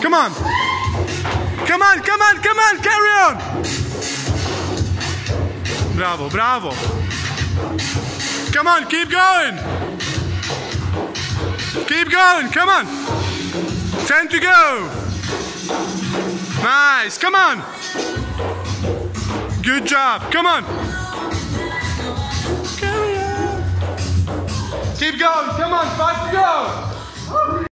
Come on. Come on, come on, come on, carry on. Bravo, bravo. Come on, keep going. Keep going, come on. 10 to go. Nice, come on. Good job, come on. Carry on. Keep going, come on, 5 to go.